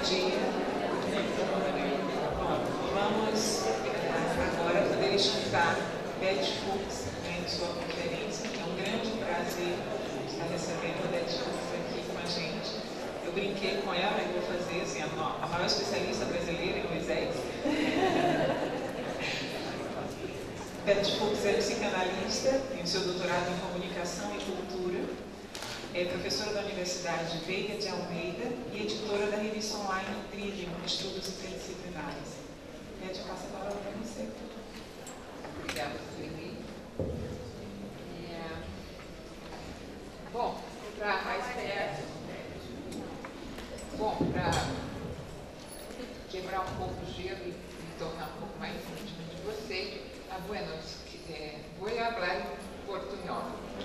dia. Vamos agora poder escutar Beth Fuchs em sua conferência, que é um grande prazer estar recebendo a Beth Fuchs aqui com a gente. Eu brinquei com ela e vou fazer assim, a maior especialista brasileira em Moisés. Beth Fuchs é psicanalista, tem o seu doutorado em comunicação e cultura, é professora da Universidade Veiga de Almeida e editora da revista online Trivium, Estudos Interdisciplinares. Beth, passo a palavra para você. Obrigada, Felipe. Bom, para mais perto, para quebrar um pouco o gelo e me tornar um pouco mais íntimo de vocês, bueno, voy a hablar en portuñol.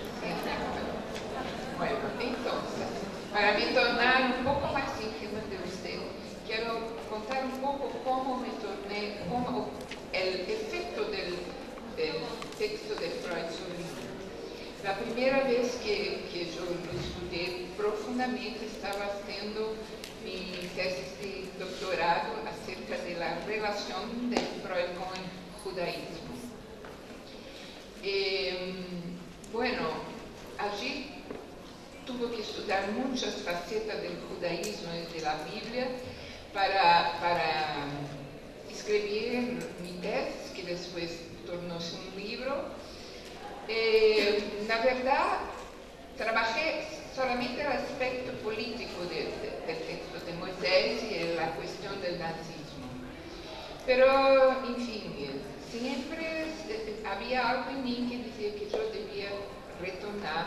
Bueno, entonces, para me tornar un poco más íntima de usted, quiero contar un poco cómo me torné, cómo el efecto del texto de Freud sobre mí. La primera vez que yo lo estudié profundamente estaba haciendo mi tesis de doctorado acerca de la relación de Freud con el judaísmo. Bueno, allí tuve que estudiar muchas facetas del judaísmo y de la Biblia para escribir mi tesis, que después tornó-se un libro. La verdad, trabajé solamente el aspecto político del texto de Moisés y la cuestión del nazismo. Pero, en fin, siempre había algo en mí que decía que yo debía retornar,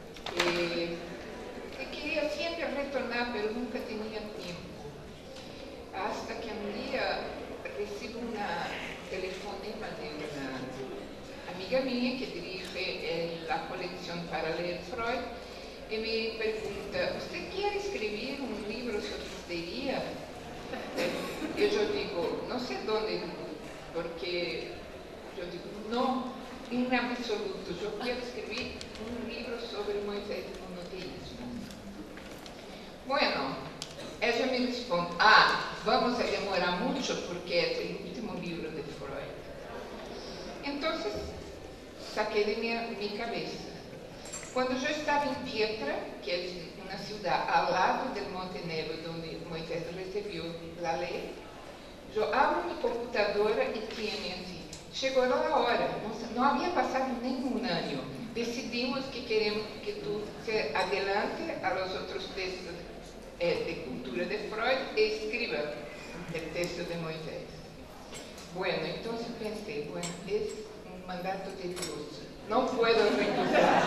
que quería siempre retornar, pero nunca tenía tiempo. Hasta que un día recibo una telefonema de una amiga mía que dirige la colección para leer Freud y me pregunta, ¿usted quiere escribir un libro sobre histeria? Y yo digo, no sé dónde, porque yo digo, no, en absoluto, yo quiero escribir un libro sobre Moisés y monoteísmo. Bueno, ella me responde, vamos a demorar mucho porque es el último libro de Freud. Entonces, saqué de mi cabeza. Cuando yo estaba en Pietra, que es una ciudad al lado del Monte Nebo, donde Moisés recibió la ley, yo abro mi computadora y tiene así, llegó la hora, no había pasado ningún año, decidimos que queremos que tú se adelante a los otros textos de cultura de Freud y escriba el texto de Moisés. Bueno, entonces pensé, bueno, es un mandato de Dios, no puedo recusar.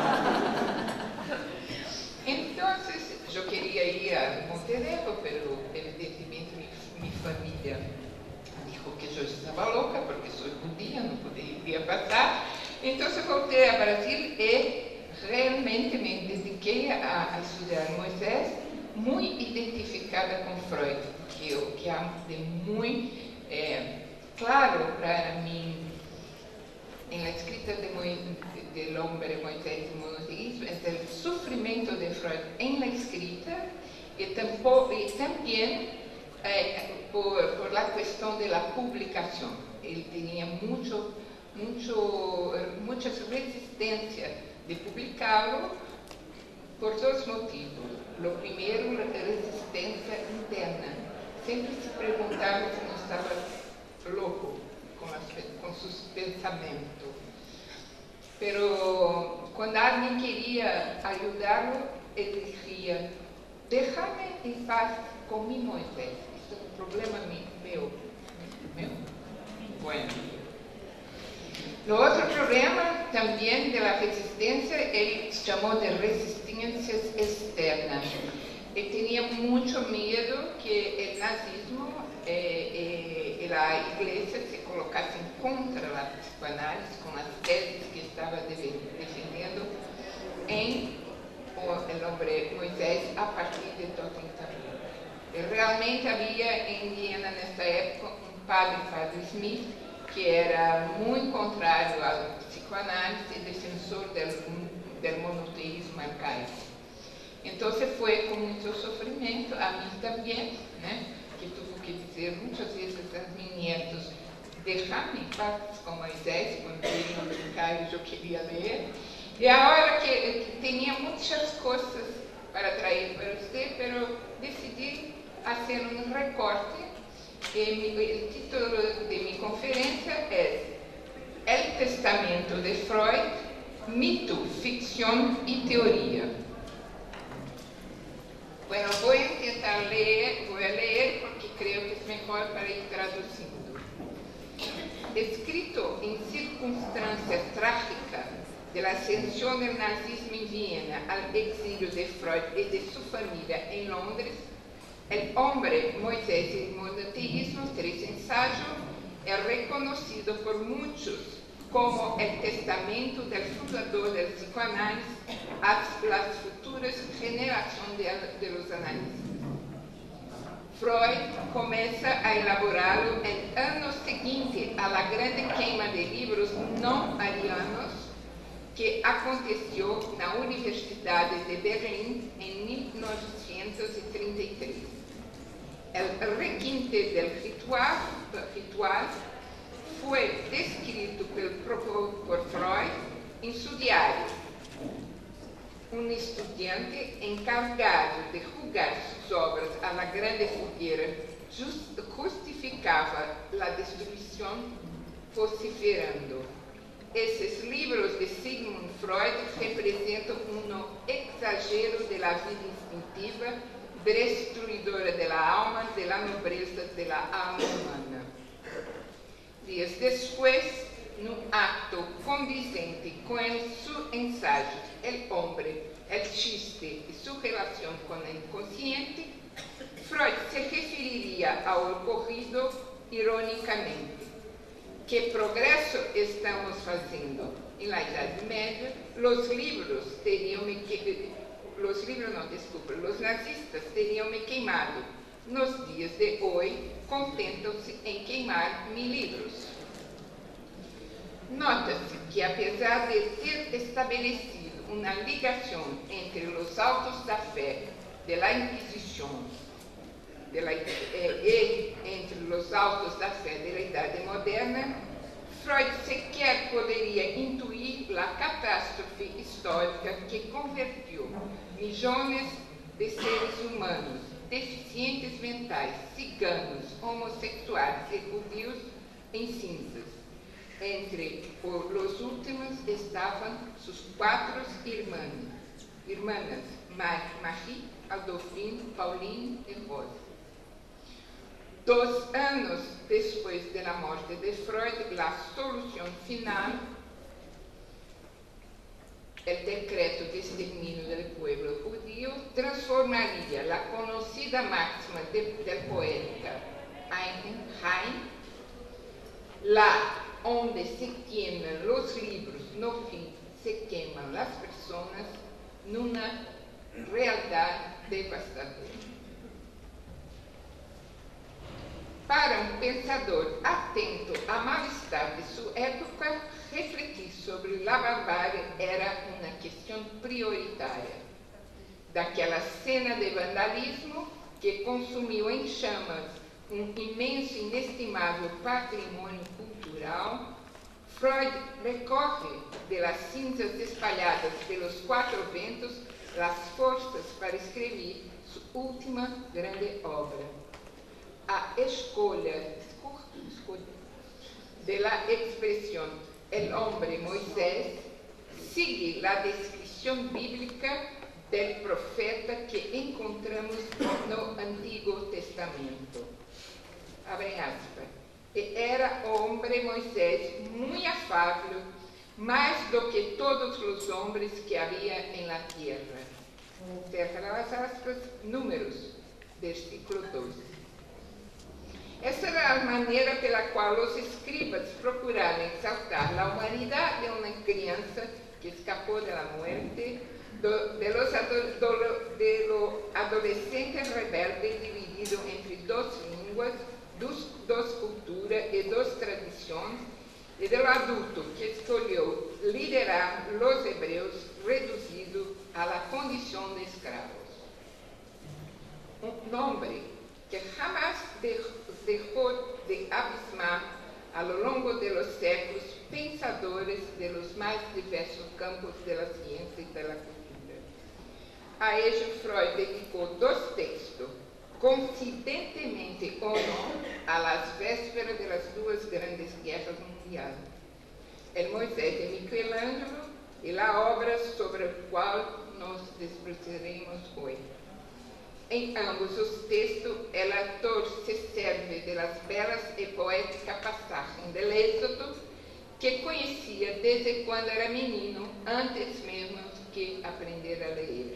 Entonces, yo quería ir a Montenegro, pero evidentemente mi familia dijo que yo estaba loca porque soy judía, no podía pasar. Entonces volteé a Brasil y realmente me dediqué a estudiar Moisés, muy identificada con Freud, que es muy claro para mí en la escrita del hombre Moisés y monoteísmo, es el sufrimiento de Freud en la escrita y también por la cuestión de la publicación. Él tenía muchas resistencias de publicarlo por dos motivos. Lo primero, la resistencia interna. Siempre se preguntaba si no estaba loco con sus pensamientos. Pero cuando alguien quería ayudarlo, él decía, déjame en paz con mi Moisés. Esto es un problema mío. Bueno. Lo otro problema también de la resistencia, él llamó de resistencias externas. Él tenía mucho miedo que el nazismo y la iglesia se colocasen contra la psicoanálisis con las tesis que estaba defendiendo en el hombre Moisés a partir de totalitarismo. Realmente había en Viena en esta época un padre Smith, que era muy contrario al psicoanálisis y defensor del monoteísmo arcaico. Entonces fue con mucho sufrimiento, a mí también, né? Que tuvo que dizer muitas vezes aos meus netos, deixar-me em paz com Moisés, quando ele não brincar, eu queria ler. E a hora que tinha muitas coisas para trazer para você, mas decidi fazer um recorte. E o título de minha conferência é El Testamento de Freud, mito, ficção e teoria. Bueno, vou tentar ler, vou ler porque creio que é melhor para ir traduzindo. Escrito em circunstâncias trágicas da ascensão do nazismo em Viena ao exílio de Freud e de sua família em Londres, El hombre, Moisés e el monoteísmo, 3 ensaios, é reconhecido por muitos como o testamento do fundador do psicoanálisis às futuras gerações de los analistas. Freud começa a elaborá-lo no ano seguinte à grande queima de livros não arianos que aconteceu na Universidade de Berlim em 1933. O requinte do ritual foi descrito por Freud em seu diário. Um estudante encarregado de julgar suas obras à grande fogueira justificava a destruição vociferando: esses livros de Sigmund Freud representam um exagero da vida instintiva, destruidora da alma, da nobreza da alma humana. Dias depois, num acto condizente com seu ensaio El hombre, el chiste e sua relação com o inconsciente, Freud se referiria ao ocorrido ironicamente. Que progresso estamos fazendo? Na Idade Média, os nazistas teriam me queimado. Nos dias de hoje, contentam-se em queimar 1000 livros. Nota-se que, apesar de ter estabelecido uma ligação entre os autos da fé da Inquisição e entre os autos da fé da Idade Moderna, Freud sequer poderia intuir a catástrofe histórica que convertiu milhões de seres humanos, deficientes mentais, ciganos, homossexuais e judeus em cinzas. Entre os últimos estavam suas 4 irmãs, Marie, Adolphine, Pauline e Rose. 2 anos depois da morte de Freud, a solução final, o decreto de extermínio do povo judío, transformaria a conhecida máxima da poética Heine, lá onde se queimam os livros, no fim se queimam as pessoas, numa realidade devastadora. Para um pensador atento ao mal-estar de sua época, refletir sobre a barbárie era uma questão prioritária. Daquela cena de vandalismo que consumiu em chamas um imenso e inestimável patrimônio cultural, Freud recorre das cinzas espalhadas pelos 4 ventos as forças para escrever sua última grande obra. A escolha da expressão El hombre Moisés sigue a descrição bíblica do profeta que encontramos no Antigo Testamento. Abre aspas. E era o hombre Moisés muito afável, mais do que todos os homens que havia em la tierra. Cerra as aspas, Números, versículo 12. Essa era a maneira pela qual os escribas procuraram exaltar a humanidade de uma criança que escapou da morte, do adolescente rebelde dividido entre 2 línguas, 2 culturas e 2 tradições, e do adulto que escolheu liderar os hebreus reduzido à condição de escravos. Um homem que longo de los séculos pensadores de los más diversos campos de la ciencia y de la cultura. A ello Freud dedicó 2 textos, coincidentemente o no, a las vésperas de las 2 grandes guerras mundiales. El Moisés de Michelangelo y la obra sobre la cual nos debruçaremos hoy. Em ambos os textos, el autor se serve de las belas e poéticas passagens del Éxodo que conhecia desde quando era menino, antes mesmo que aprender a ler.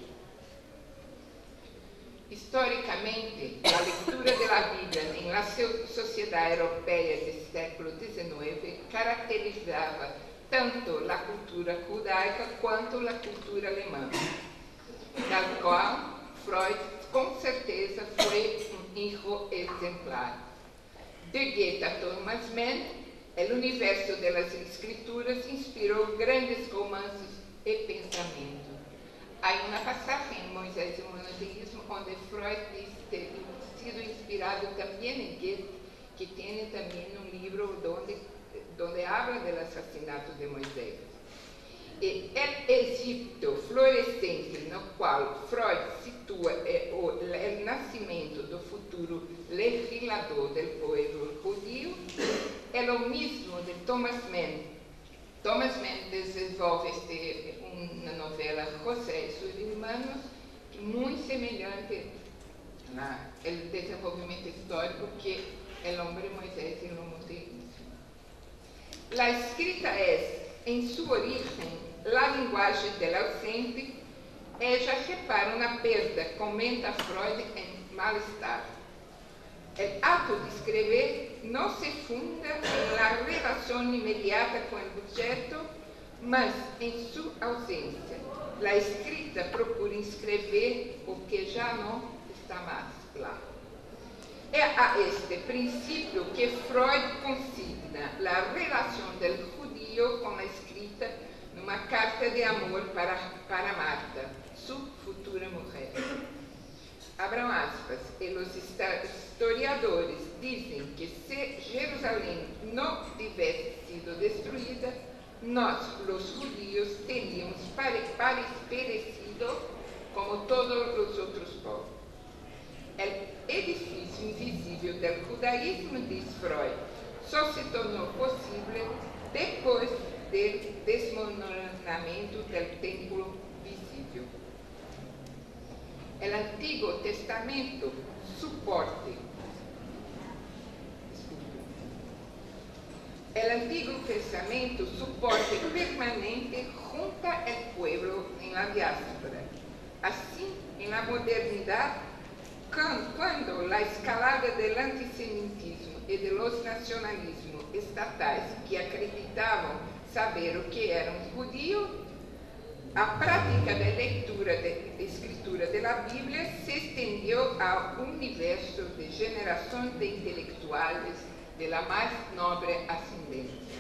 Historicamente, a leitura da Bíblia na sociedade europeia do século XIX caracterizava tanto a cultura judaica quanto a cultura alemã, da qual Freud, com certeza, foi hijo exemplar. De Goethe a Thomas Mann, o universo das escrituras inspirou grandes romances e pensamentos. Há uma passagem em Moisés e o monoteísmo onde Freud diz ter sido inspirado também em Goethe, que tem também um livro onde habla do assassinato de Moisés. E o Egito florescente, no qual Freud situa o nascimento do futuro legislador do povo judío, é o mesmo de Thomas Mann. Thomas Mann desenvolve uma novela José e seus irmãos, muito semelhante ao desenvolvimento histórico que o homem Moisés e o monoteísmo. A escrita é, em sua origem, a linguagem do ausente. Ella repara uma perda, comenta Freud em Mal-Estar. O ato de escrever não se funda na relação imediata com o objeto, mas em sua ausência. A escrita procura escrever o que já não está mais lá. É a este princípio que Freud consigna a relação do judío com a escrita numa carta de amor para Marta, sua futura mulher. Abram aspas, e os historiadores dizem que se Jerusalém não tivesse sido destruída, nós, os judíos, teríamos perecido como todos os outros povos. O edifício invisível do judaísmo, diz Freud, só se tornou possível depois do desmoronamento do templo visível. O Antigo Testamento suporte. O Antigo Testamento suporte permanente junto ao povo em la diáspora. Assim, na modernidade, quando a escalada do antissemitismo e dos nacionalismos estatais que acreditavam saber o que era judío, a prática da leitura e escritura da Bíblia se estendeu ao universo de gerações de intelectuais de la mais nobre ascendência.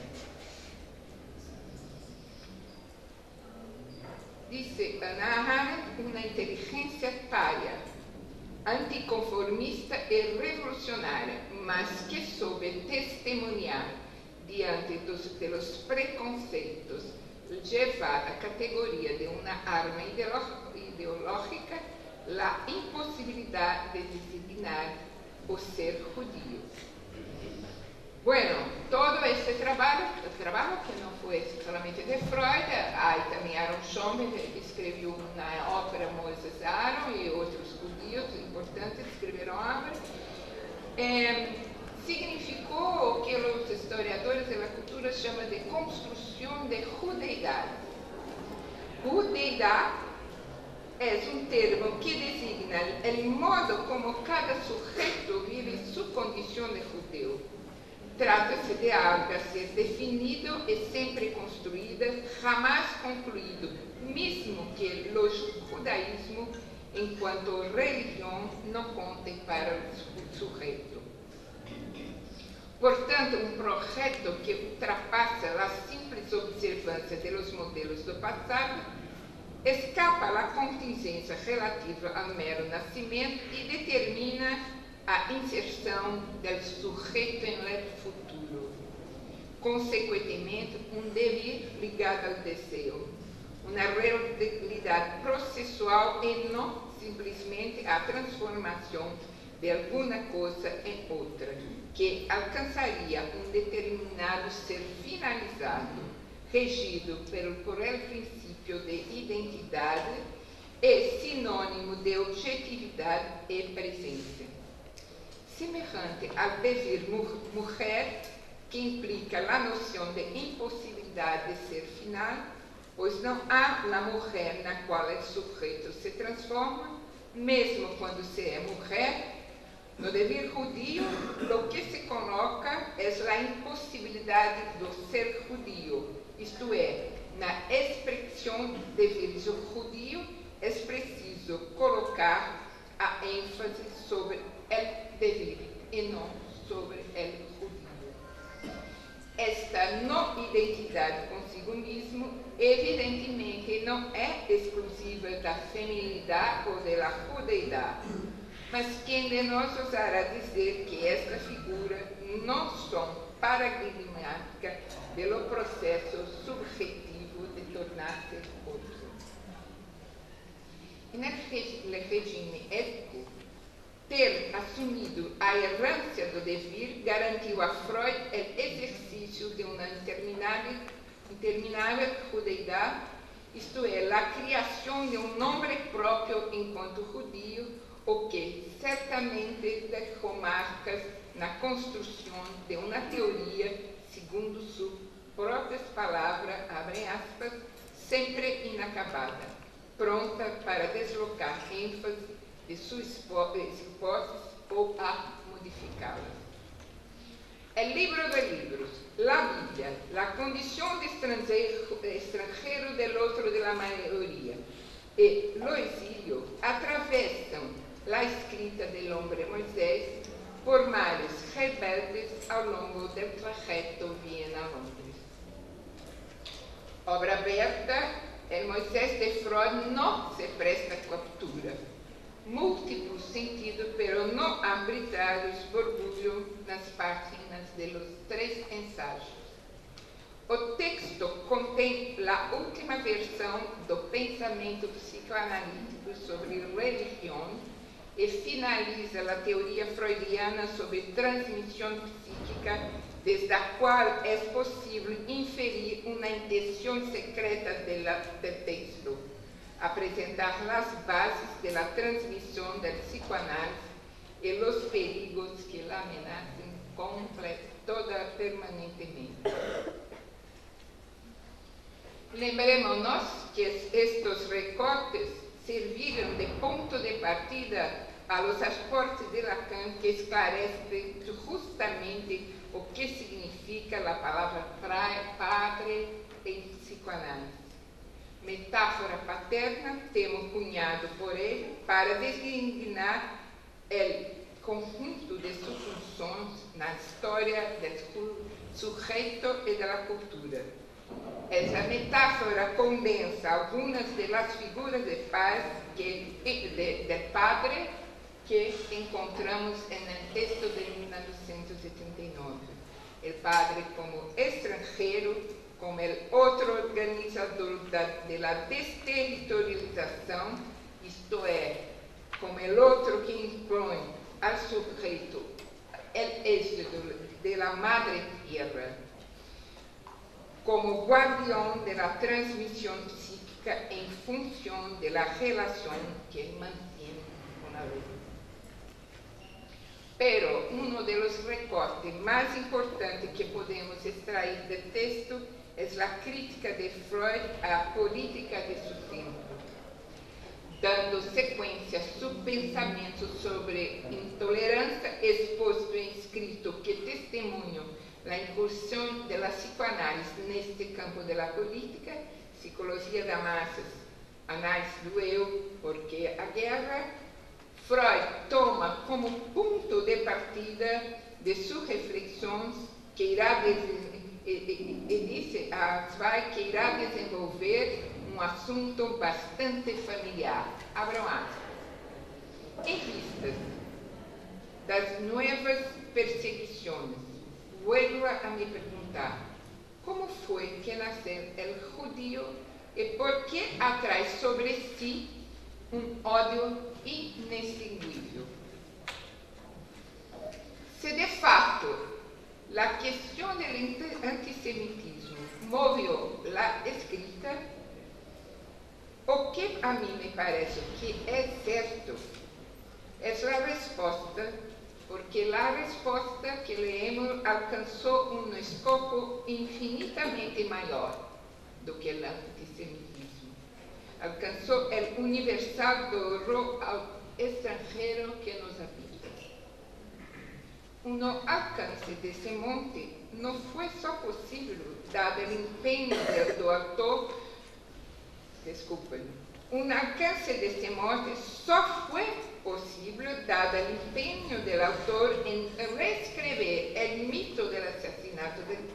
Disse Hannah Arendt, uma inteligência paria, anticonformista e revolucionária, mas que soube testemunhar diante dos preconceitos, levar à categoria de uma arma ideológica a impossibilidade de designar o ser judío. Bueno, todo este trabalho que não foi somente de Freud, há também Aaron Schomer, que escreveu na ópera Moses Aaron, e outros judíos importantes escreveram obra, significou o que os historiadores da cultura chamam de construção de judeidade. Judeidade é um termo que designa o modo como cada sujeito vive sua condição de judeu. Trata-se de algo a ser definido e sempre construído, jamais concluído, mesmo que o judaísmo, enquanto religião, não conte para o sujeito. Portanto, um projeto que ultrapassa a simples observância dos modelos do passado, escapa à contingência relativa ao mero nascimento e determina a inserção do sujeito no futuro. consequentemente, um devir ligado ao desejo, uma realidade processual e não simplesmente a transformação de alguma coisa em outra, que alcançaria um determinado ser finalizado, regido pelo cruel princípio de identidade e sinônimo de objetividade e presença. Semelhante ao devir mulher, que implica a noção de impossibilidade de ser final, pois não há na mulher na qual o sujeito se transforma, mesmo quando se é mulher. No devir judío, o que se coloca é a impossibilidade do ser judío, isto é, na expressão devir judío, é preciso colocar a ênfase sobre o devir e não sobre o judío. Esta não identidade consigo mesmo, evidentemente, não é exclusiva da feminilidade ou da judeidade, mas quem de nós ousará dizer que esta figura não são paradigmática pelo processo subjetivo de tornar-se outro. No regime ético, ter assumido a errância do devir garantiu a Freud o exercício de uma interminável judeidade, isto é, a criação de um nome próprio enquanto judío, o que certamente deixou marcas na construção de uma teoria, segundo suas próprias palavras, abre aspas, sempre inacabada, pronta para deslocar ênfase de suas hipóteses ou a modificá-las. O livro de livros, a Bíblia, a condição de estrangeiro del outro de la maioria e o exílio atravessam a escrita do homem Moisés por mares rebeldes ao longo do trajeto Viena-Londres. Obra aberta, o Moisés de Freud não se presta a captura. Múltiplos sentidos, pero não arbitrados, borbulham nas páginas de los 3 ensaios. O texto contém a última versão do pensamento psicoanalítico sobre religião e finaliza a teoria freudiana sobre transmissão psíquica, desde a qual é possível inferir uma intenção secreta do texto, apresentar as bases da transmissão da psicoanálise e os perigos que la ameaçam permanentemente. Lembremos-nos que estes recortes serviram de ponto de partida a los aportes de Lacan, que esclarecem justamente o que significa a palavra padre em psicoanálise. Metáfora paterna, termo cunhado por ele para designar o conjunto de suas funções na história do sujeito e da cultura. Essa metáfora condensa algumas das figuras de padre que encontramos no texto de 1979. O padre como estrangeiro, como o outro organizador da desterritorialização, isto é, como o outro que impõe ao sujeito o êxito da madre tierra, como guardião da transmissão psíquica em função da relação que ele mantém com a lei. Pero uno de los recortes mais importantes que podemos extrair do texto é a crítica de Freud à política de seu tempo, dando sequência a seu pensamento sobre intolerância exposto em escrito que testemunham a incursão da psicoanálise neste campo da política, psicologia da massas, análise do eu, porque a guerra. Freud toma como ponto de partida de suas reflexões que irá desenvolver um assunto bastante familiar. Abram aspas. Em vistas das novas perseguições, vuelvo a me perguntar, como foi que nasceu o judío e por que atrai sobre si ódio inextinguível. Se de fato a questão do antissemitismo moveu a escrita, o que a mim me parece que é certo é a resposta, porque a resposta que leemos alcançou escopo infinitamente maior do que o antissemitismo. Alcançou o universal do horror ao estrangeiro que nos habita. O alcance desse monte não foi só possível dado o empenho do autor. Desculpem. O alcance desse monte só foi possível dado o empenho do autor em reescrever o mito do assassinato do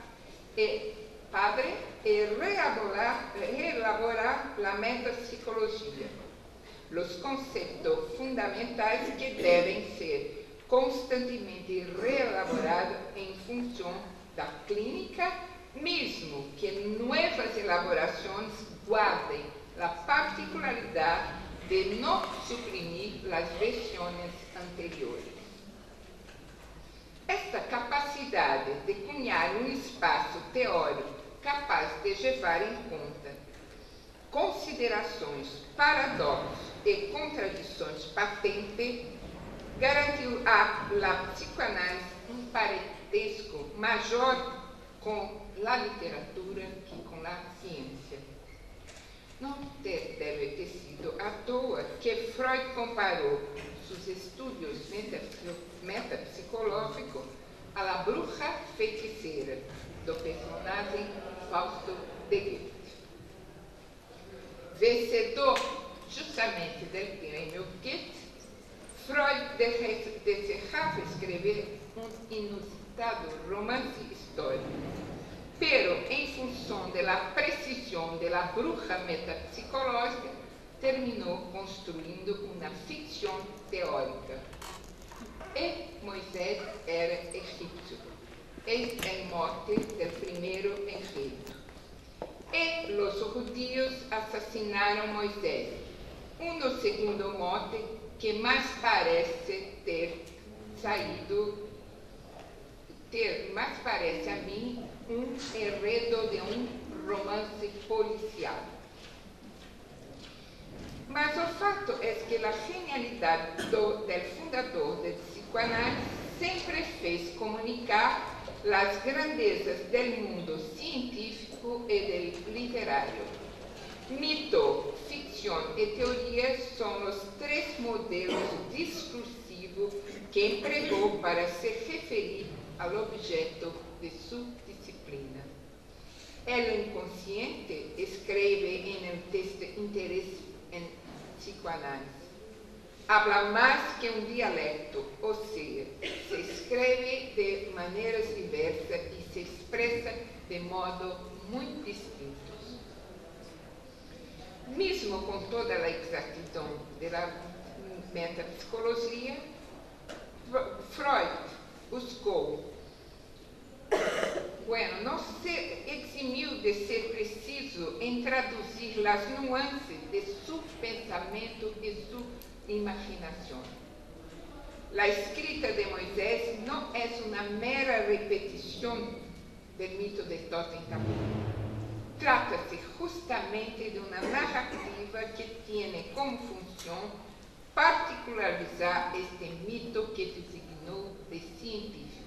padre e reelaborar a metapsicologia, os conceitos fundamentais que devem ser constantemente reelaborados em função da clínica, mesmo que novas elaborações guardem a particularidade de não suprimir as versões anteriores. Esta capacidade de cunhar espaço teórico capaz de levar em conta considerações, paradoxos e contradições patentes garantiu à psicoanálise parentesco maior com a literatura que com a ciência. Não deve ter sido à toa que Freud comparou seus estudos metapsicológicos à la bruxa feiticeira do personagem Fausto de Goethe. Vencedor justamente do prêmio Goethe, Freud desejava escrever inusitado romance histórico, pero em função da precisão da bruxa metapsicológica, terminou construindo uma ficção teórica. E Moisés era egípcio, e a morte do primeiro enredo. E os judíos assassinaram Moisés, segundo mote que mais parece mais parece a mim enredo de romance policial. Mas o fato é que a genialidade do fundador da psicoanálise sempre fez comunicar as grandezas do mundo científico e do literário. Mito, ficção e teoria são os três modelos discursivos que empregou para se referir ao objeto de sua disciplina. O inconsciente escreve em um texto interesse em psicoanálise. Habla mais que dialecto, ou seja, se escreve de maneiras diversas e se expressa de modo muito distintos. Mesmo com toda a exatidão da metapsicologia, Freud buscou, não se eximiu de ser preciso em traduzir as nuances de seu pensamento e sua imaginação. A escrita de Moisés não é uma mera repetição do mito de Totem-Tabú. Trata-se justamente de uma narrativa que tem como função particularizar este mito que designou de científico.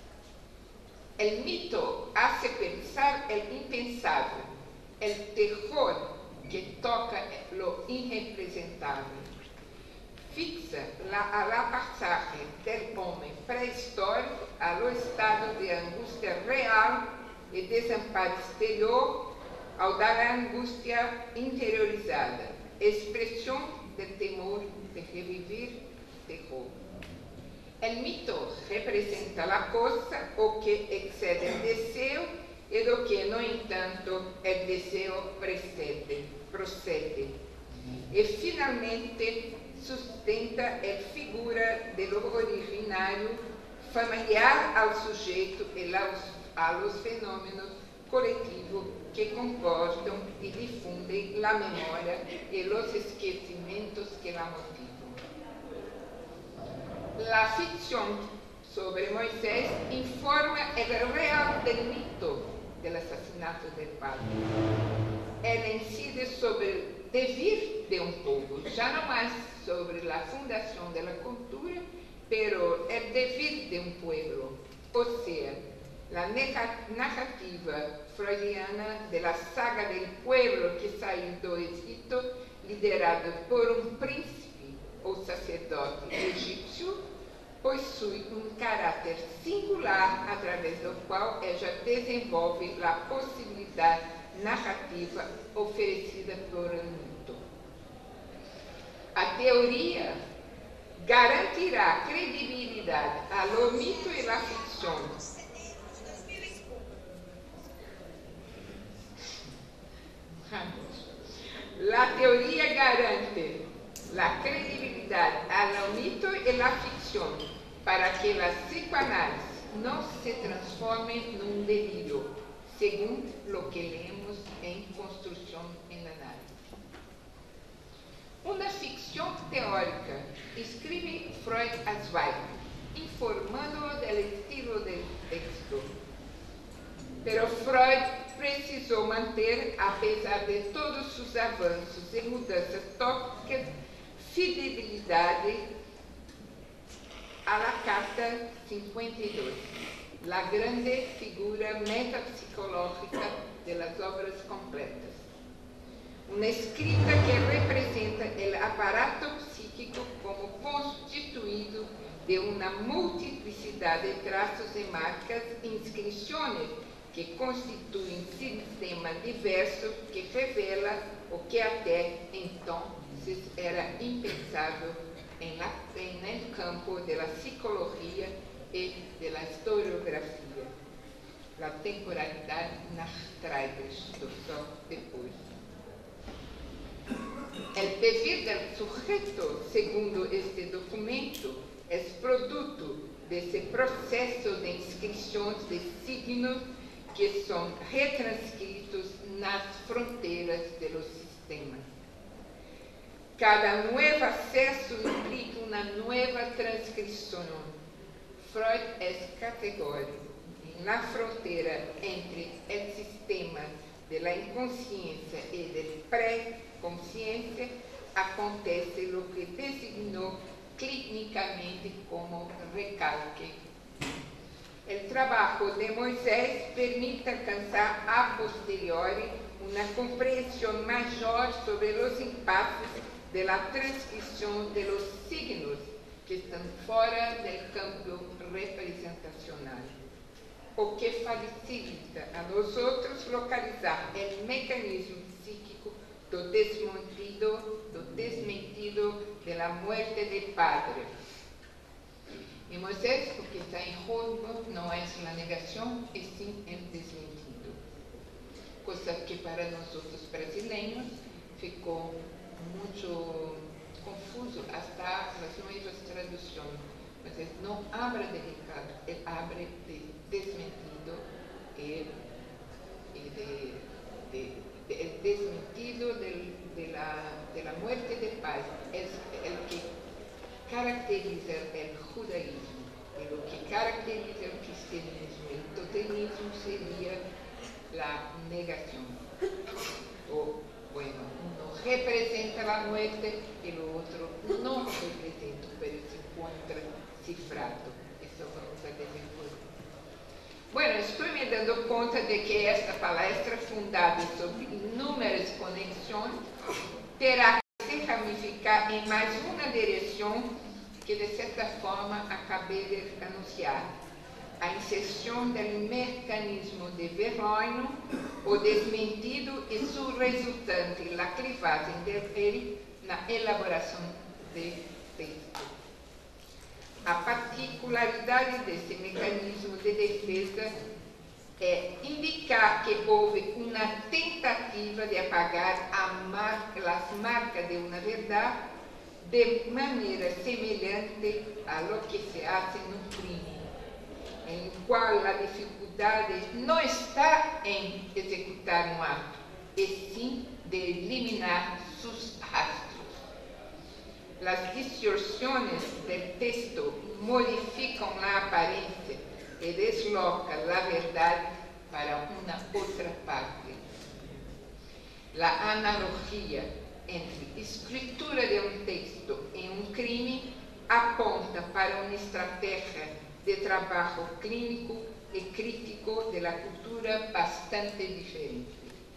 O mito hace pensar o impensável, o terror que toca lo irrepresentável. Fixa a passagem do homem pré-histórico ao estado de angústia real e desamparo exterior, ao dar a angústia interiorizada, expressão do temor de reviver terror. O mito representa a coisa, o que excede o desejo, e do que, no entanto, o desejo procede. E, finalmente, sustenta a figura do originário, familiar ao sujeito e aos fenômenos coletivo que comportam e difundem a memória e os esquecimentos que la motivam. La ficción sobre Moisés informa el real del mito del asesinato del padre. Ela incide sobre el devir de un povo, já não mais sobre la fundación de la cultura, pero el devir de un pueblo, o sea, la narrativa freudiana de la saga del pueblo que saiu do Egito, liderado por um príncipe ou sacerdote egípcio, possui um caráter singular através do qual ela desenvolve a possibilidade narrativa oferecida por um mito. A teoria garantirá credibilidade ao mito e à ficção. La teoria garante la credibilidad al mito y la ficción para que la psicoanálisis no se transforme en un delirio, según lo que leemos en Construcción en Análisis. Una ficción teórica, escribe Freud a Zweig, informándolo del estilo del texto. Pero Freud precisou manter, apesar de todos os avanços e mudanças tópicas, fidelidade à Carta 52, a grande figura metapsicológica das obras completas. Uma escrita que representa o aparato psíquico como constituído de uma multiplicidade de traços e marcas e inscrições que constituem sistema diverso que revela o que até então era impensado no campo da psicologia e da historiografia. A temporalidade Nachtreibers do só depois. O devir do sujeito, segundo este documento, é produto desse processo de inscrições de signos que são retranscritos nas fronteiras do sistema. Cada novo acesso implica uma nova transcrição. Freud é categórico. Na fronteira entre o sistema da inconsciência e da pré-consciência acontece o que designou clinicamente como recalque. O trabalho de Moisés permite alcançar a posteriori uma compreensão maior sobre os impasses da transcrição de los signos que estão fora do campo representacional, o que facilita a nós outros localizar o mecanismo psíquico do desmentido da morte de padre. E Moisés, o que está em jogo não é a negação, e sim o desmentido. Coisa que para nós outros brasileiros ficou muito confuso até as novas traduções. Moisés não abre de recado, ele abre de desmentido e desmentido da morte de paz. É o que caracteriza o judaísmo, e o que caracteriza o cristianismo e o totemismo seria a negação. Uno representa a morte e o outro não representa, mas se encontra cifrado. Isso vamos a desenvolver. Bueno, estou me dando conta de que esta palestra, fundada sobre inúmeras conexões, terá que se ramificar em mais uma direção que, de certa forma, acabei de anunciar. A inserção do mecanismo de Verloino, o desmentido e seu resultante, a clivagem dele na elaboração de texto. A particularidade desse mecanismo de defesa é indicar que houve uma tentativa de apagar as marcas de uma verdade de maneira semelhante a lo que se hace no crime. qual a dificuldade não está em executar um ato, e sim de eliminar seus rastros. Las distorsiones del texto modifican la apariencia y deslocan la verdad para una otra parte. La analogía entre escritura de un texto y un crimen apunta para una estrategia de trabajo clínico y crítico de la cultura bastante diferente.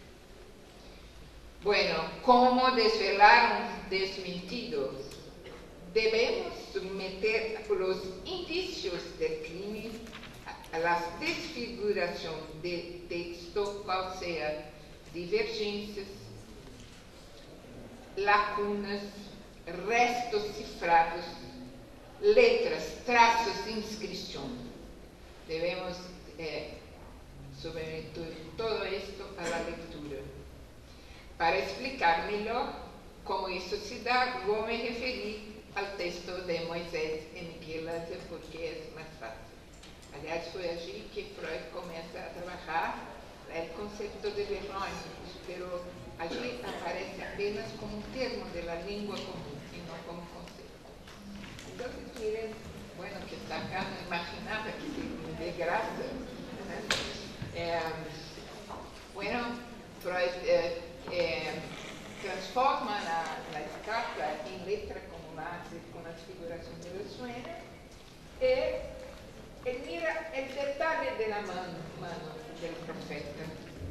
Bueno, ¿cómo desvelar un desmentido? Debemos someter los indicios del crimen a la desfiguración del texto, cual sea divergencias, lacunas, restos cifrados, letras, traços de inscripción. Debemos someter todo esto a la lectura. Para explicar melhor como isso se dá, vou me referir ao texto de Moisés e Michelangelo, porque é mais fácil. Aliás, foi assim que Freud começa a trabalhar o conceito de vergonha, pero allí aparece apenas como um termo da língua comum, e não como conceito. Então, miren, bueno, que está acá, não imaginava que me dê graça, né? Bueno, Freud transforma la estátua em letra como la hace con la figuración de los sueños, y mira el detalle de la mano del profeta.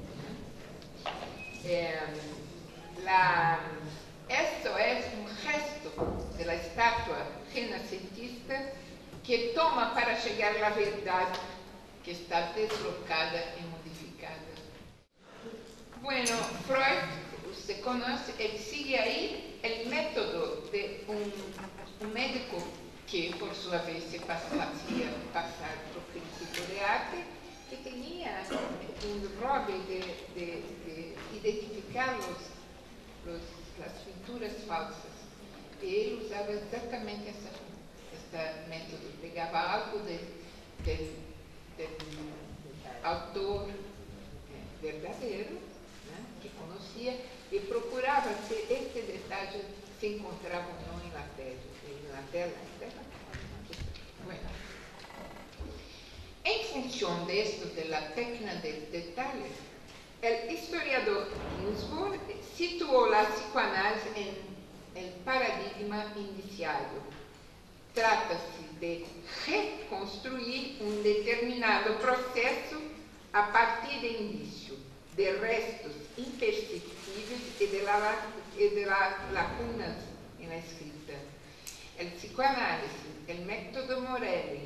Esto es un gesto de la estatua renacentista que toma para llegar a la verdad que está deslocada y modificada. Bueno, Freud, usted conoce, él sigue ahí el método de un médico que por su vez se hacía pasar por crítico de arte, que tenía un rol de identificar las pinturas falsas. Y él usaba exactamente este método, pegaba algo del autor verdadero, que conocía, y procuraba que este detalle se encontraba o no en la tela. Bueno, en función de esto, de la técnica del detalle, el historiador Ginsburg situó la psicoanálisis en el paradigma iniciado. Trata-se de reconstruir un determinado proceso a partir de indício, de restos imperceptíveis e de lacunas na escrita. El psicoanálisis, el método Morelli,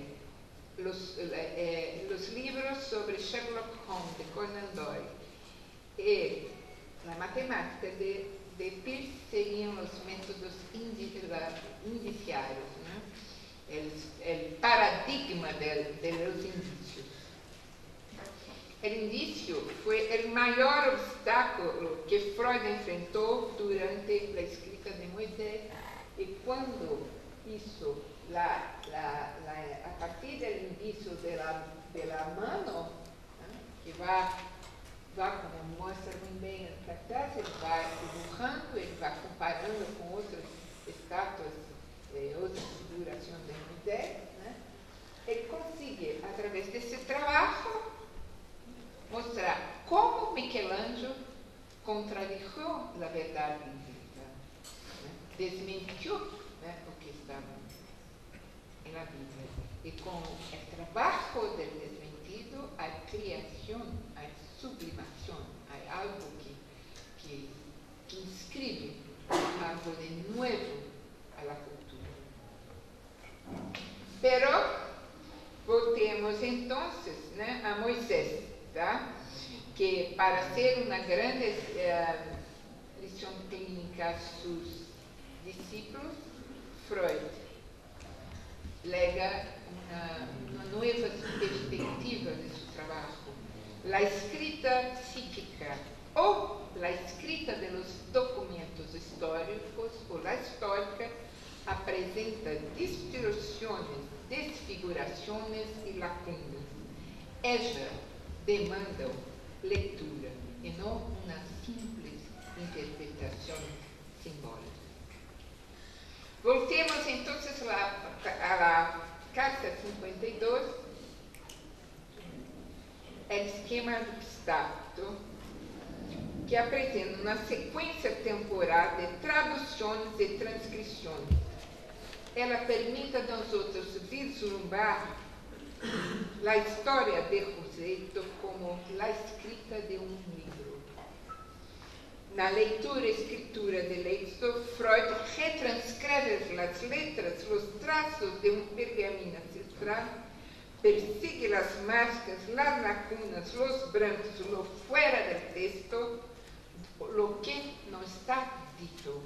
los libros sobre Sherlock Holmes de Conan Doyle y la matemática de Peirce serían los métodos indiciarios, ¿no? El paradigma de los indicios. El indicio fue el mayor obstáculo que Freud enfrentó durante la escrita de Moisés, y cuando hizo a partir del indicio de la mano, ¿no? Que va como muestra muy bien el cartaz, él va dibujando, él va comparando con otras estatuas, otras figuraciones de Moisés, ¿no? Él consigue, a través de ese trabajo, mostrar como Michelangelo contradijo la verdad bíblica, ¿no? Desmintió, ¿no? Lo que estaba en la Biblia. Y con el trabajo del desmentido hay creación, hay sublimación, hay algo que inscribe algo de nuevo a la cultura. Pero voltemos entonces, ¿no? A Moisés, ¿tá? Que para hacer una gran lição clínica a sus discípulos, Freud lega una nueva perspectiva de su trabajo. La escrita psíquica o la escrita de los documentos históricos o la histórica apresenta distorsiones, desfiguraciones y lacunas. ellas demandan lectura y no una simple interpretación simbólica. Voltemos entonces a la carta 52, el esquema do Estado, que apresenta uma sequência temporal de traduções e transcrições. Ela permite a nós outros vislumbrar a história de Rossetto como a escrita de um livro. Na leitura e escritura de Éxodo, Freud retranscreve as letras, os traços de um pergaminho ancestral, persigue as marcas, as lacunas, os brancos, lo fuera del texto, lo que não está dito.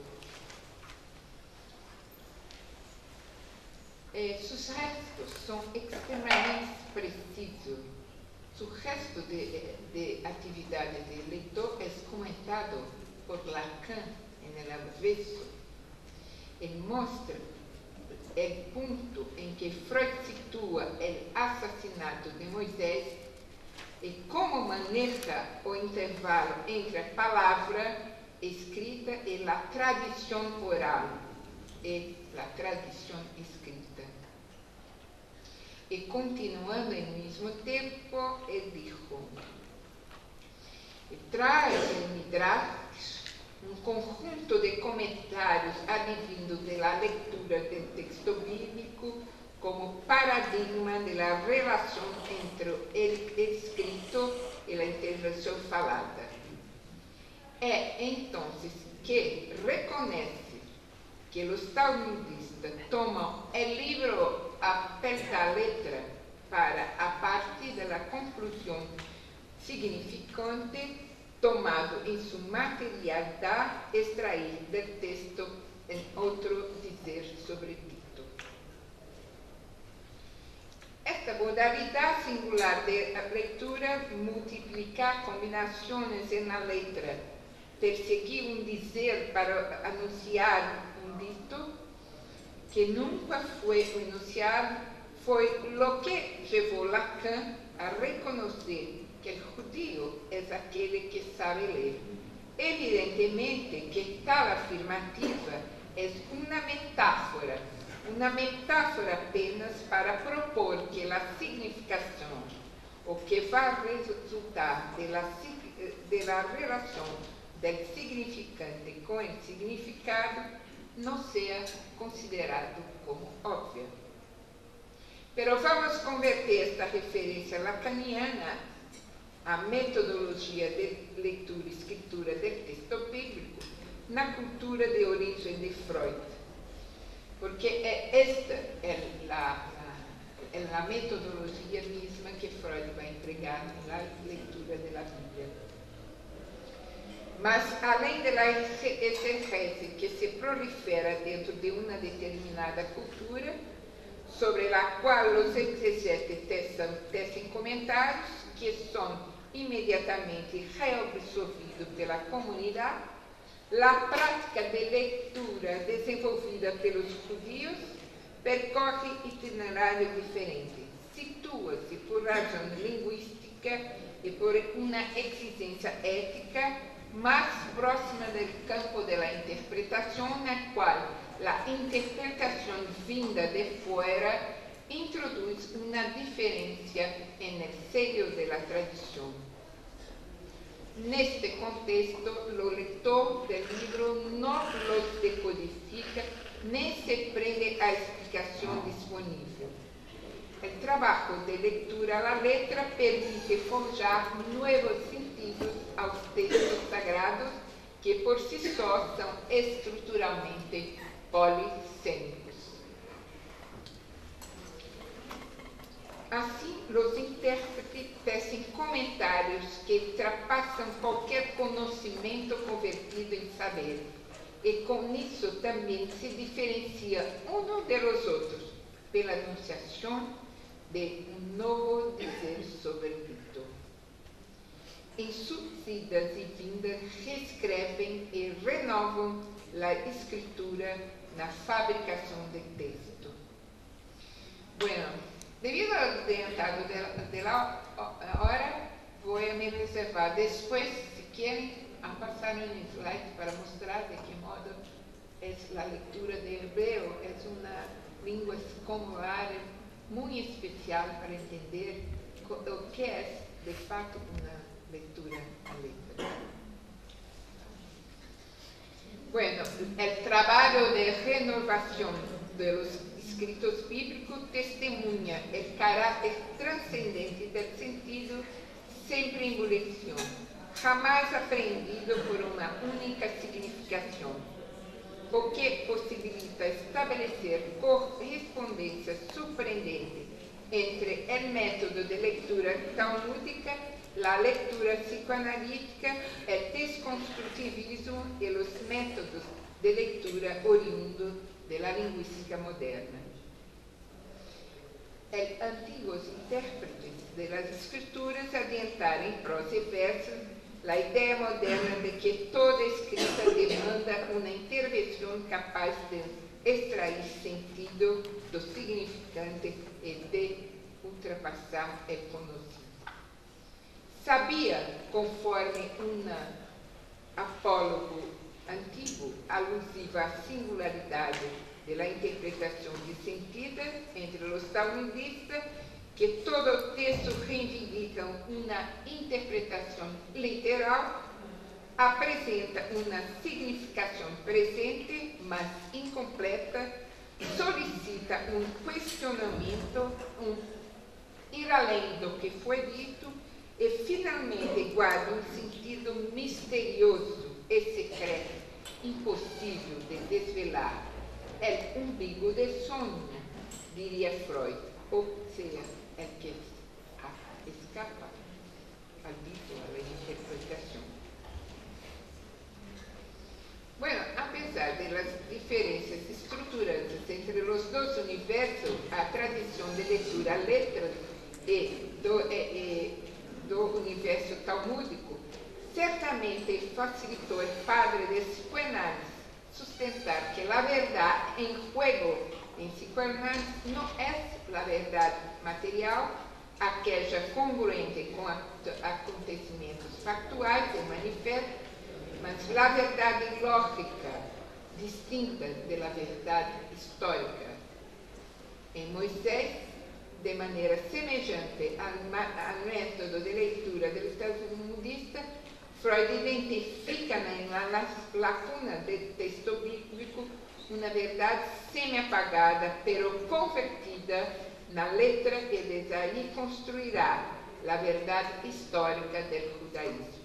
Sus restos são extremamente precisos. Su resto de atividade de leitor é comentado por Lacan en el avesso. Ele mostra o ponto em que Freud situa o assassinato de Moisés e como maneja o intervalo entre a palavra escrita e a tradição oral e a tradição escrita. E continuando ao mesmo tempo, ele dijo, traz em Midrash um conjunto de comentários advindos da leitura do texto bíblico como paradigma da relação entre o escrito e a intervenção falada. É então que reconhece que os talmudistas tomam o livro a pé da letra para, a partir da conclusão significante, tomado em sua materialidade, extrair do texto em outro dizer sobredito. Esta modalidade singular de leitura multiplica combinações na letra, perseguir um dizer para anunciar um dito que nunca foi enunciado, foi o que levou Lacan a reconhecer que o judío é aquele que sabe ler. Evidentemente que tal afirmativa é uma metáfora apenas para propor que a significação, o que vai resultar da relação do significante com o significado, não seja considerado como óbvia. Pero vamos converter esta referência lacaniana à metodologia de leitura e escritura do texto bíblico na cultura de origem de Freud, porque esta é a metodologia mesma que Freud vai empregar na leitura da Bíblia. Mas, além da exegese que se prolifera dentro de uma determinada cultura, sobre a qual os exegetes tecem comentários que são imediatamente reabsorvidos pela comunidade, a prática de leitura desenvolvida pelos judeus percorre itinerário diferente, situa-se por razão linguística e por uma exigência ética mais próxima do campo da interpretação, na qual a interpretação vinda de fora introduz uma diferença no seio da tradição. Neste contexto, o leitor do livro não os decodifica nem se prende à explicação disponível. O trabalho de leitura à letra permite forjar novos sentidos aos textos sagrados que por si só são estruturalmente polissêmicos. Assim, os intérpretes tecem comentários que ultrapassam qualquer conhecimento convertido em saber, e com isso também se diferencia um dos outros pela anunciação de um novo dizer sobre o dito. Em suas idas e vindas, reescrevem e renovam a escritura na fabricação de texto. Bueno, debido al adelantado de la Ahora voy a me reservar después, si quieren, a pasar un slide para mostrar de qué modo es la lectura de hebreo. Es una lengua singular muy especial para entender lo que es de facto una lectura a letra. Bueno, el trabajo de renovación de los escritos bíblicos testemunha el carácter trascendente del sentido sempre en evolución, jamás aprendido por una única significación, o que posibilita establecer correspondencia sorprendente entre el método de lectura talmúdica, la lectura psicoanalítica, el desconstrutivismo y los métodos de lectura oriundos de la lingüística moderna. El antiguos intérpretes de las escrituras adiantaron en prosa y verso la idea moderna de que toda escrita demanda una intervención capaz de extraer sentido do significante y de ultrapasar el conocido. Sabía, conforme un apólogo antiguo alusivo à singularidade da interpretação de sentido entre os talmudistas, que todo texto reivindica uma interpretação literal, apresenta uma significação presente, mas incompleta, solicita um questionamento, ir além do que foi dito e finalmente guarda um sentido misterioso e secreto, impossível de desvelar. É o umbigo del sonho, diria Freud, ou seja, é que escapa al dito, a la interpretación. Bueno, a pesar de las diferencias estructurantes entre los dos universos, a tradición de lectura a letra do universo talmúdico certamente facilitou el padre del psicoanálisis sustentar que la verdad en juego en psicoanálisis no es la verdad material, aquella congruente con acontecimientos factuales y manifestos, mas la verdad lógica distinta de la verdad histórica. En Moisés, de maneira semelhante ao método de leitura del talmudista, Freud identifica na lacuna do texto bíblico uma verdade semi-apagada, pero convertida na letra e desde aí construirá a verdade histórica do judaísmo.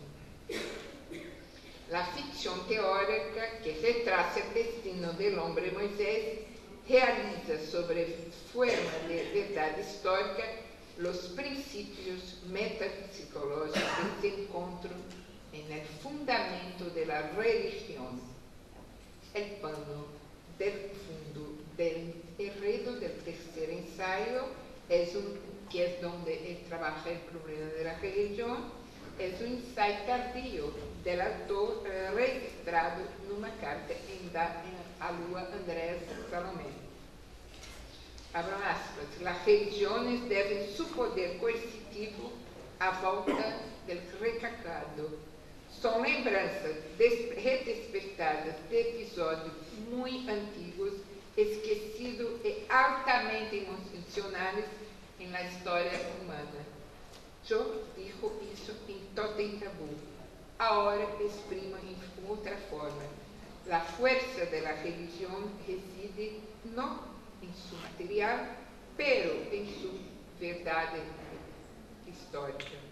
A ficção teórica que retrata o destino do homem Moisés realiza sobre forma de verdade histórica os princípios metapsicológicos de encontro en el fundamento de la religión, el pano del fondo del enredo del tercer ensayo, que es donde él trabaja el problema de la religión, es un ensayo tardío del autor registrado en una carta a Lua Andrés Salomé. Abram aspas, las religiones deben su poder coercitivo a volta del recacado. São lembranças redespertadas de episódios muito antigos, esquecidos e altamente emocionais na história humana. Eu digo isso em Totem Tabú. Agora exprimo em outra forma. A força da religião reside não em seu material, pero em sua verdade histórica.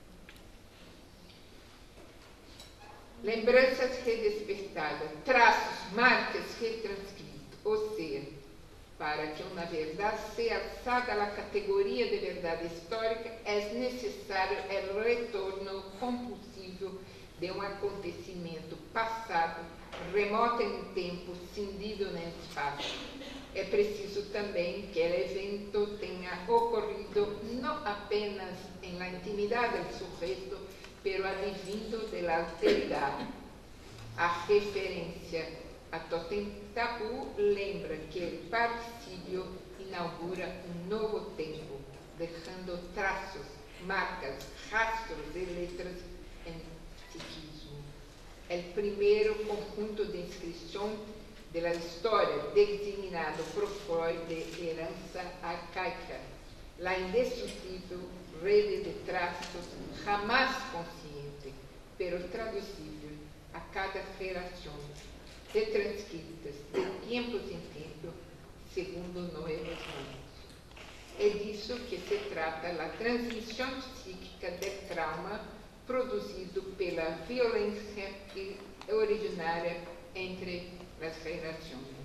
Lembranças redespertadas, traços, marcas retranscritos, ou seja, para que uma verdade seja alçada à categoria de verdade histórica, é necessário o retorno compulsivo de um acontecimento passado, remoto em tempo, cindido no espaço. É preciso também que o evento tenha ocorrido não apenas na intimidade do sujeito, pero advindo de la alteridade. A referência a Totem Tabú lembra que o parricídio inaugura um novo tempo, deixando traços, marcas rastros de letras en psiquismo. El primero conjunto de inscripción de la historia designado por Freud de heranza arcaica, la indestructible red de trazos jamás consciente, pero traducible a cada generación, retranscritas de tiempos en tiempo, segundo nuevos mundos. É disso que se trata a transmissão psíquica do trauma produzido pela violência originária entre as gerações.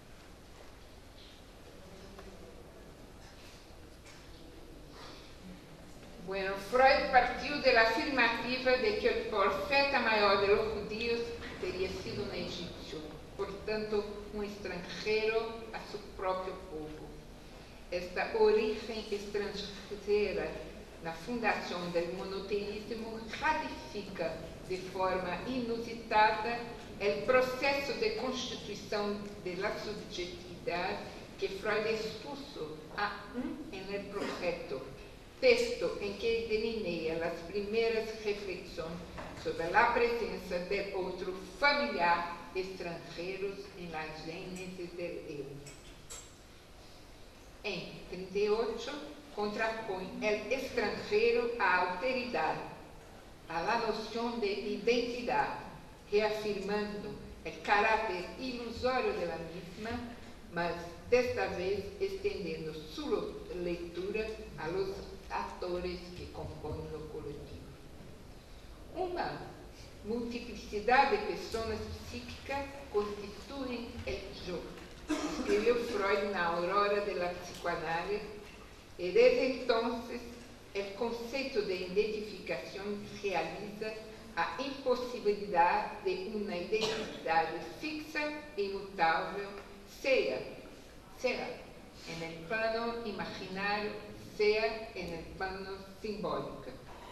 Bueno, Freud partiu da afirmativa de que o profeta maior de los judíos teria sido um egípcio, portanto, um estrangeiro a seu próprio povo. Esta origem estrangeira na fundação do monoteísmo ratifica de forma inusitada o processo de constituição da subjetividade que Freud expuso em El Projeto, texto em que delineia as primeiras reflexões sobre a presença de outro familiar estrangeiros em la gênese do eu. Em 38, contrapõe o estrangeiro à alteridade, à noção de identidade, reafirmando o caráter ilusório da mesma, mas desta vez estendendo sua leitura a los atores que compõem o coletivo. Uma multiplicidade de pessoas psíquicas constituem o eu, escreveu Freud na aurora da psicoanálise, e desde então o conceito de identificação realiza a impossibilidade de uma identidade fixa e imutável, seja no plano imaginário, seja no plano simbólico.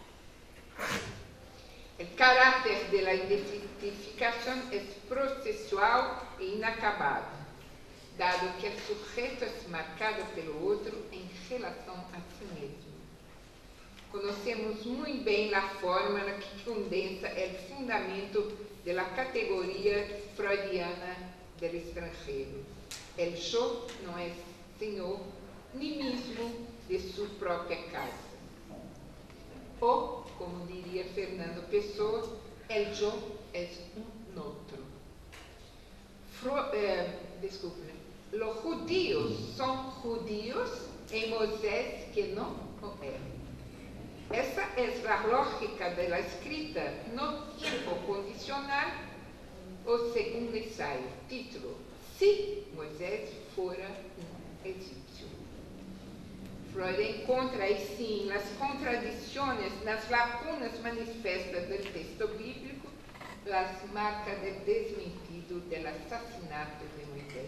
O caráter da identificação é processual e inacabado, dado que o sujeito é marcado pelo outro em relação a si mesmo. Conhecemos muito bem a forma na que condensa o fundamento da categoria freudiana do estrangeiro. O eu não é senhor, nem mesmo de sua própria casa. Ou, como diria Fernando Pessoa, o eu é outro. Os judíos são judíos em Moisés que não o eram. Essa é a lógica da escrita no tempo condicional, o segundo ensaio, título: Se Moisés fora um egípcio. Freud encontra, assim, as contradições nas lacunas manifestas do texto bíblico, as marcas do desmentido do assassinato de Moisés.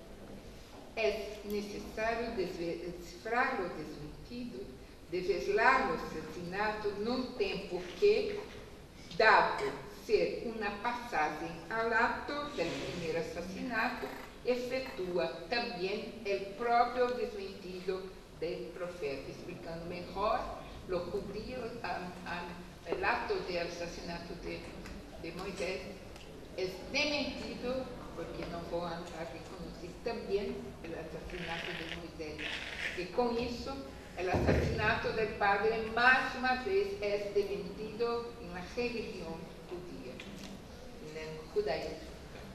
É necessário descifrar o desmentido, desvelar o assassinato num tempo que, dado ser uma passagem ao ato do primeiro assassinato, efetua também o próprio desmentido do profeta, explicando melhor o judío, o ato de assassinato de Moisés é desmentido porque não vão reconhecer também o assassinato de Moisés. E com isso, o assassinato do padre, mais uma vez, é desmentido na religião judia, no judaísmo.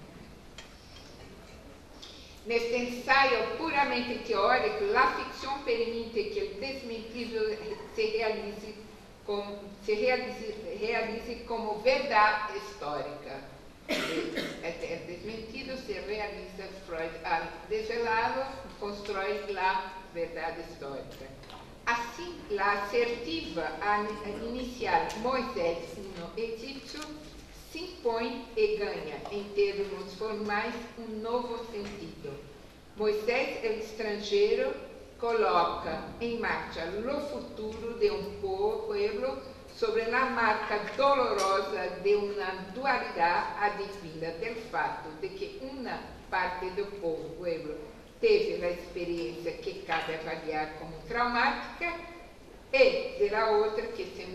Neste ensaio puramente teórico, a ficção permite que o desmentido se realize como verdade histórica. O desmentido se realiza, Freud, ao desvelá-lo, constrói a verdade histórica. Assim, a assertiva inicial Moisés no egípcio se impõe e ganha, em termos formais, um novo sentido. Moisés, o estrangeiro, coloca em marcha o futuro de um povo sobre a marca dolorosa de uma dualidade advinda do fato de que uma parte do povo teve a experiência que cabe avaliar como traumática e de la outra que se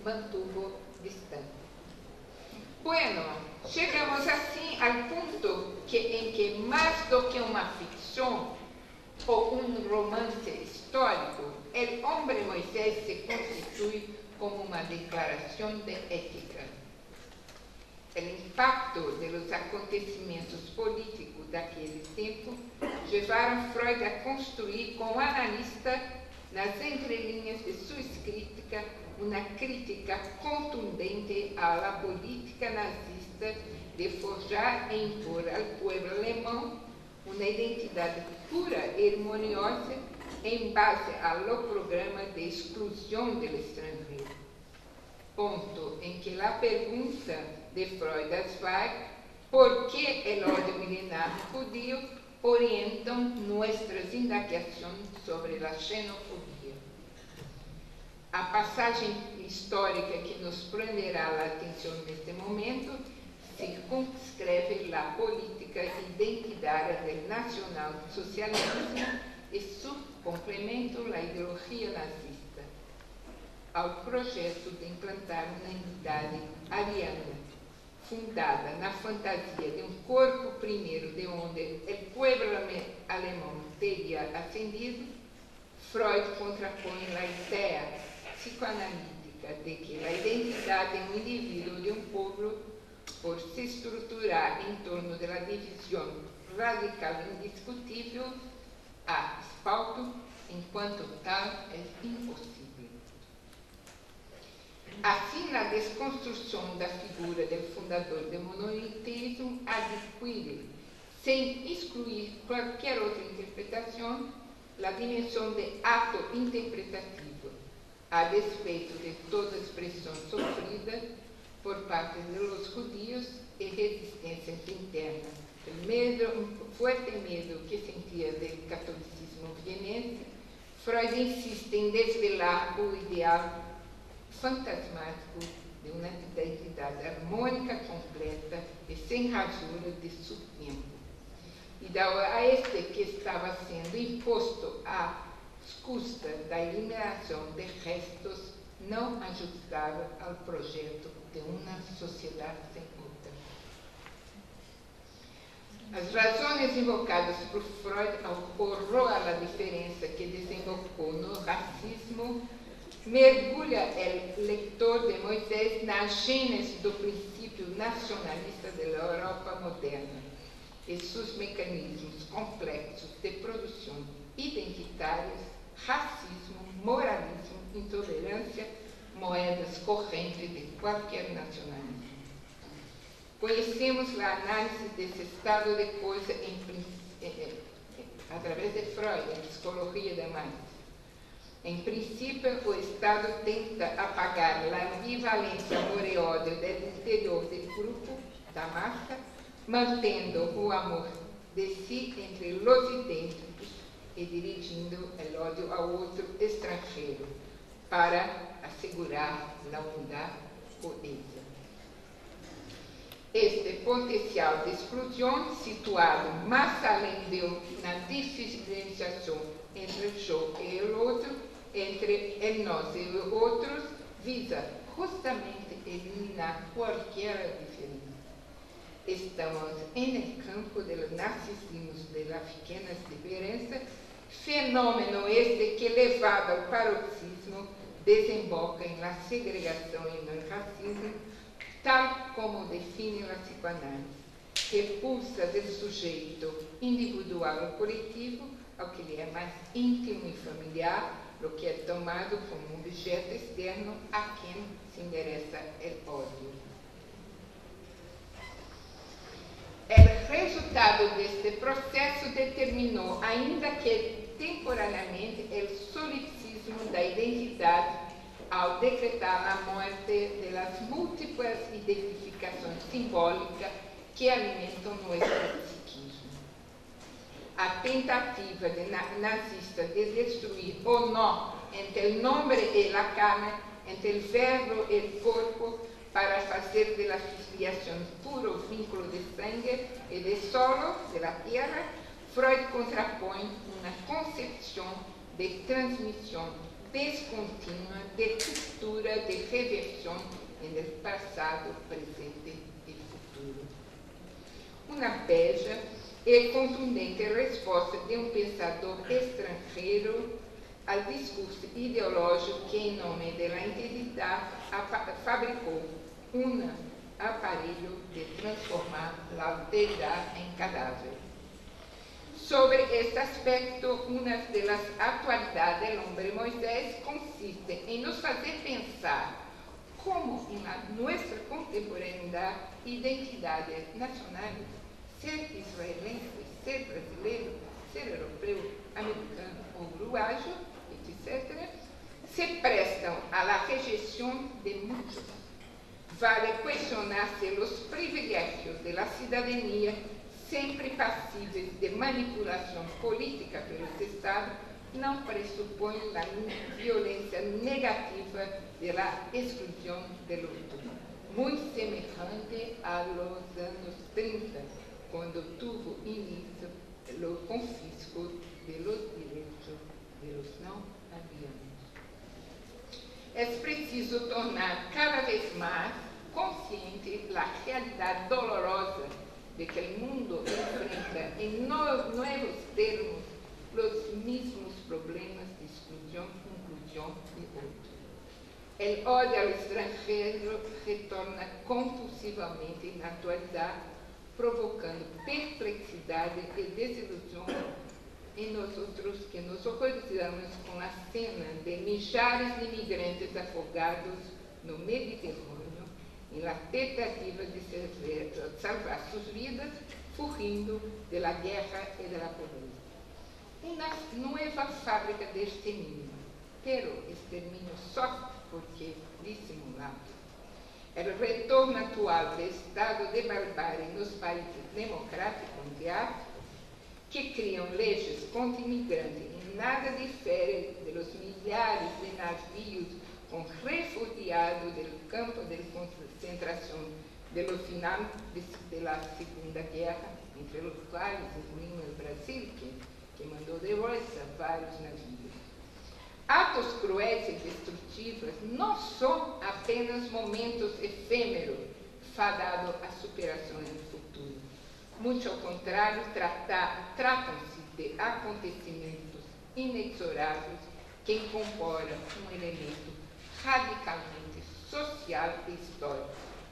mantuvo distante. Bueno, chegamos assim ao ponto em que mais do que uma ficção ou um romance histórico, o homem Moisés se constitui como uma declaração de ética. O impacto dos acontecimentos políticos daquele tempo levaram Freud a construir com o analista, nas entrelinhas de sua escrita, uma crítica contundente à política nazista de forjar e impor ao povo alemão uma identidade pura e harmoniosa em base ao programa de exclusão do estrangeiro. Ponto em que a pergunta de Freud vai por que o ódio milenar judío orientam nossas indagações sobre a xenofobia. A passagem histórica que nos prenderá a atenção neste momento circunscreve a política identitária do nacionalsocialismo e seu complemento à ideologia nazista, ao projeto de implantar uma entidade ariana, fundada na fantasia de um corpo primeiro de onde o povo alemão teria ascendido. Freud contrapõe a ideia psicoanalítica de que a identidade de um indivíduo de um povo, por se estruturar em torno da divisão radical indiscutível, a asfalto, enquanto tal, é impossível. Assim, a desconstrução da figura do fundador do monoteísmo adquire, sem excluir qualquer outra interpretação, a dimensão de ato interpretativo, a despeito de toda expressão sofrida por parte dos judeus e resistências internas, um forte medo que sentia do catolicismo vienense. Freud insiste em desvelar o ideal fantasmático de uma identidade harmônica, completa e sem rasura de seu tempo, e dava a este que estava sendo imposto à custa da eliminação de restos não ajustados ao projeto de uma sociedade sem outra. As razões invocadas por Freud ao horror à diferença que desembocou no racismo mergulha o leitor de Moisés na gênese do princípio nacionalista da Europa moderna e seus mecanismos complexos de produção identitárias, racismo, moralismo, intolerância, moedas correntes de qualquer nacionalismo. Conhecemos a análise desse estado de coisa através de Freud, em Psicologia da Mente. Em princípio, o Estado tenta apagar a ambivalência amor e ódio do interior do grupo, da massa, mantendo o amor de si entre os idênticos e dirigindo o ódio ao outro estrangeiro, para assegurar a unidade coesa. Este potencial de exclusão, situado mais além de uma diferenciação entre o eu e o outro, entre el nós e os outros, visa justamente eliminar qualquer diferença. Estamos no campo dos narcisismos de las pequenas diferenças, fenômeno este que, levado ao paroxismo, desemboca em la segregação e no racismo, tal como define a psicoanálise, que pulsa do sujeito individual ou coletivo ao que lhe é mais íntimo e familiar, o que é tomado como um objeto externo a quem se endereça o ódio. O resultado deste processo determinou, ainda que temporariamente, o solipsismo da identidade ao decretar a morte das múltiplas identificações simbólicas que alimentam nosso psiquismo. A tentativa nazista de destruir o nó entre o nome e a carne, entre o verbo e o corpo, para fazer de la filiação puro vínculo de sangue e de solo, de la tierra, Freud contrapõe uma concepção de transmissão descontínua de ruptura, de reversão no passado, presente e futuro. Uma beja e contundente resposta de um pensador estrangeiro ao discurso ideológico que, em nome da identidade, fabricou um aparelho de transformar a alteridade em cadáver. Sobre este aspecto, uma das atualidades do homem Moisés consiste em nos fazer pensar como, na nossa contemporaneidade, identidade nacional, ser israelense, ser brasileiro, ser europeu, americano ou uruguaio, etc., se prestam à rejeição de muitos. Vale questionar se os privilégios da cidadania, sempre passíveis de manipulação política pelos Estados, não pressupõem a violência negativa da exclusão do outro, muito semelhante aos anos 30, quando tuvo início o confisco dos direitos dos não-alianos. É preciso tornar cada vez mais consciente a realidade dolorosa de que o mundo enfrenta em novos termos os mesmos problemas de exclusão, inclusão e outro. O ódio ao estrangeiro retorna compulsivamente na atualidade, provocando perplexidade e desilusão em nós outros que nos horrorizamos com a cena de milhares de imigrantes afogados no Mediterrâneo na tentativa de salvar suas vidas, fugindo da guerra e da pobreza. Uma nova fábrica de extermínio, pero extermínio soft porque dissimulado. O retorno atual do estado de barbárie nos países democráticos de África, que criam leis contra imigrantes em nada difere dos milhares de navios com refugiados do campo de concentração do final da Segunda Guerra, entre os quais incluímos o Brasil, que mandou de volta vários navios. Atos cruéis e destrutivos não são apenas momentos efêmeros, fadados à superação no futuro. Muito ao contrário, tratam-se de acontecimentos inexoráveis que incorporam um elemento radicalmente social e histórico.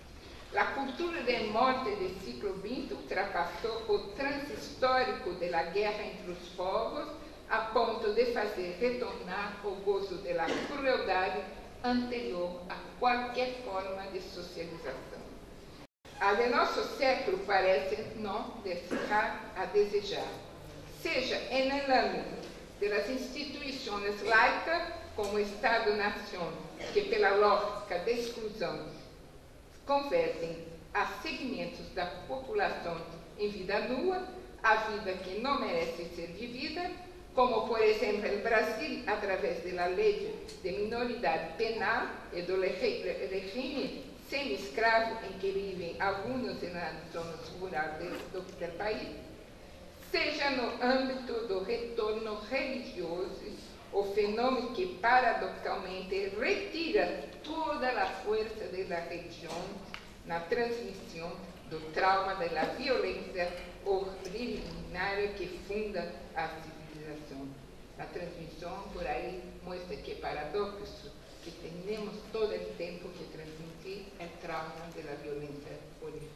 A cultura da morte do século XX ultrapassou o transhistórico da guerra entre os povos a ponto de fazer retornar o gozo da crueldade anterior a qualquer forma de socialização. A de nosso século parece não deixar a desejar, seja no âmbito das instituições laicas, como o Estado-nação, que pela lógica da exclusão convertem a segmentos da população em vida nua, a vida que não merece ser vivida, como, por exemplo, o Brasil, através da lei de minoridade penal e do regime semi-escravo em que vivem alguns nas zonas rurais do país, seja no âmbito do retorno religioso, o fenômeno que paradoxalmente retira toda a força da religião na transmissão do trauma da violência originária que funda a civilização. A transmissão, por aí, mostra que paradoxo, que temos todo o tempo que transmitir o trauma da violência originária.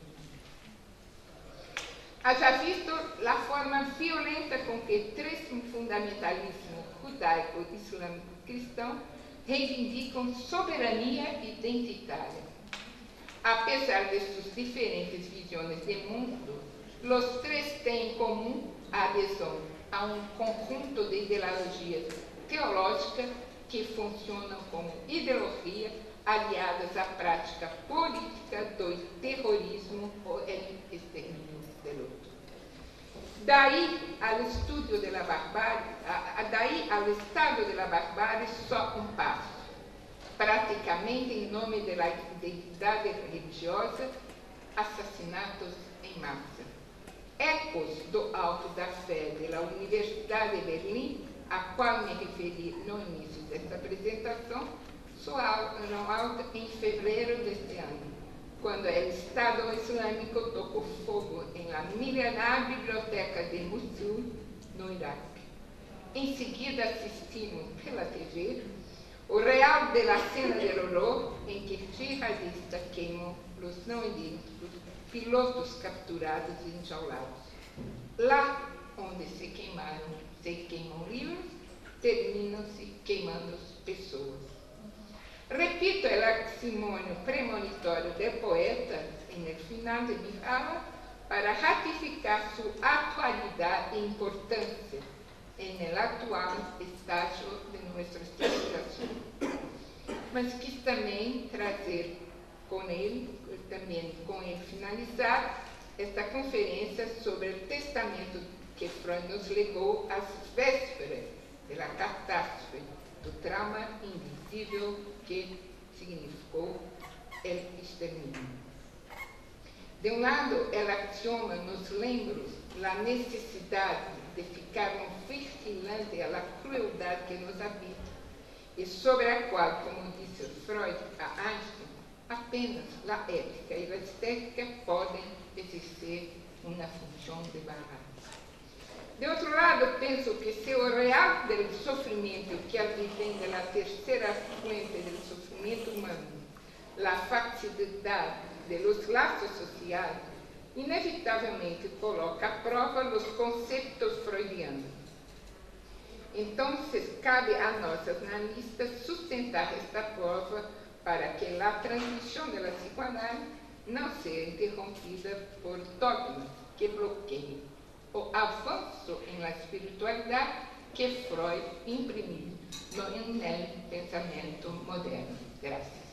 Haja visto a forma violenta com que três fundamentalismos judaico, islâmico e cristão reivindicam soberania identitária. Apesar de suas diferentes visões de mundo, os três têm em comum a adesão a um conjunto de ideologias teológicas que funcionam como ideologia aliadas à prática política do terrorismo ou extermínio do outro. Daí ao estudo da barbárie, daí ao estado da barbárie só um passo. Praticamente em nome da identidade religiosa, assassinatos em massa. Ecos do Alto da Fé da Universidade de Berlim a qual me referi no início desta apresentação, soaram alto em fevereiro deste ano, quando o Estado Islâmico tocou fogo em la milenar biblioteca de Mosul, no Iraque. Em seguida, assistimos pela TV o real de la cena del horror em que jihadistas queimam os não idênticos pilotos capturados e enjaulados. Lá onde se queimam livros, terminam-se queimando pessoas. Repito el testimonio premonitorio del poeta en el final de mi fala para ratificar su actualidad e importancia en el actual estágio de nuestra civilización. Mas quis também trazer com ele finalizar esta conferência sobre o testamento que Freud nos legou às vésperas da catástrofe, do trauma invisível que significou o extermínio. De um lado, el axioma nos lembra a necessidade de ficar vigilante à crueldade que nos habita e sobre a qual, como disse Freud a Einstein, apenas a ética e a estética podem exercer uma função de barragem. De outro lado, penso que se o real do sofrimento que advém da terceira fuente do sofrimento humano, a facilidade de los laços sociais, inevitavelmente coloca à prova os conceitos freudianos. Então, cabe a nós, analistas, sustentar esta prova para que a transmissão da psicoanálise não seja interrompida por dogmas que bloqueiem o avanço em la espiritualidade que Freud imprimiu no pensamento moderno. Graças.